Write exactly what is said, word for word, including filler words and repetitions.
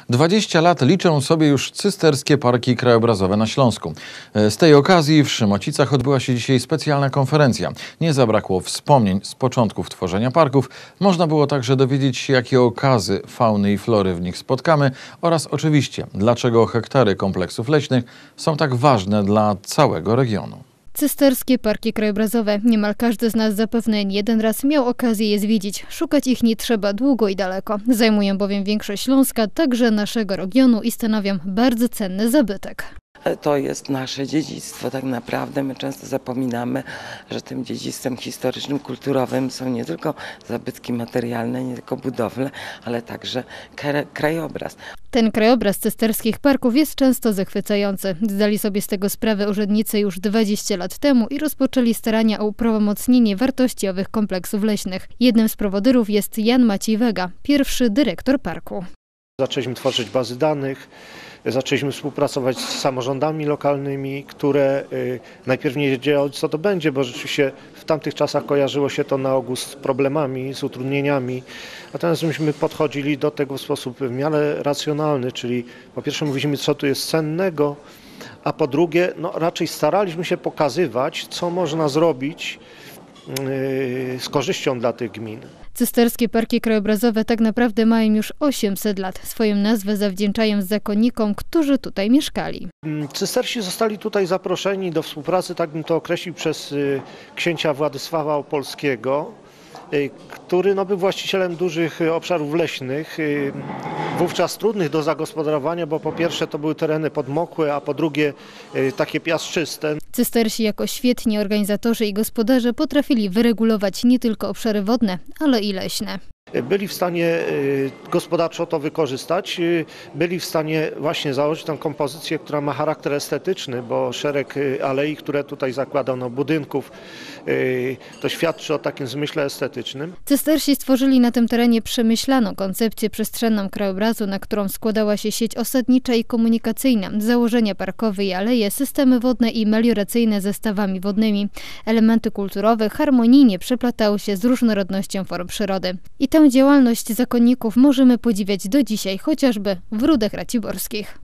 dwadzieścia lat liczą sobie już cysterskie parki krajobrazowe na Śląsku. Z tej okazji w Szymocicach odbyła się dzisiaj specjalna konferencja. Nie zabrakło wspomnień z początków tworzenia parków. Można było także dowiedzieć się, jakie okazy fauny i flory w nich spotkamy oraz oczywiście, dlaczego hektary kompleksów leśnych są tak ważne dla całego regionu. Cysterskie parki krajobrazowe. Niemal każdy z nas zapewne jeden raz miał okazję je zwiedzić. Szukać ich nie trzeba długo i daleko. Zajmują bowiem większość Śląska, także naszego regionu i stanowią bardzo cenny zabytek. To jest nasze dziedzictwo tak naprawdę. My często zapominamy, że tym dziedzictwem historycznym, kulturowym są nie tylko zabytki materialne, nie tylko budowle, ale także krajobraz. Ten krajobraz cysterskich parków jest często zachwycający. Zdali sobie z tego sprawę urzędnicy już dwadzieścia lat temu i rozpoczęli starania o uprawomocnienie wartości owych kompleksów leśnych. Jednym z prowodyrów jest Jan Maciej Wega, pierwszy dyrektor parku. Zaczęliśmy tworzyć bazy danych, zaczęliśmy współpracować z samorządami lokalnymi, które y, najpierw nie wiedziały, co to będzie, bo rzeczywiście w tamtych czasach kojarzyło się to na ogół z problemami, z utrudnieniami. Natomiast myśmy podchodzili do tego w sposób w miarę racjonalny, czyli po pierwsze mówiliśmy, co tu jest cennego, a po drugie no, raczej staraliśmy się pokazywać, co można zrobić y, z korzyścią dla tych gmin. Cysterskie parki krajobrazowe tak naprawdę mają już osiemset lat. Swoją nazwę zawdzięczają zakonnikom, którzy tutaj mieszkali. Cystersi zostali tutaj zaproszeni do współpracy, tak bym to określił, przez księcia Władysława Opolskiego, który no, był właścicielem dużych obszarów leśnych, wówczas trudnych do zagospodarowania, bo po pierwsze to były tereny podmokłe, a po drugie takie piaszczyste. Cystersi jako świetni organizatorzy i gospodarze potrafili wyregulować nie tylko obszary wodne, ale i leśne. Byli w stanie gospodarczo to wykorzystać, byli w stanie właśnie założyć tę kompozycję, która ma charakter estetyczny, bo szereg alei, które tutaj zakładano, budynków, to świadczy o takim zmyśle estetycznym. Cystersi stworzyli na tym terenie przemyślaną koncepcję przestrzenną krajobrazu, na którą składała się sieć osadnicza i komunikacyjna, założenia parkowe i aleje, systemy wodne i melioracyjne ze stawami wodnymi. Elementy kulturowe harmonijnie przeplatały się z różnorodnością form przyrody. I tę działalność zakonników możemy podziwiać do dzisiaj, chociażby w Rudach Raciborskich.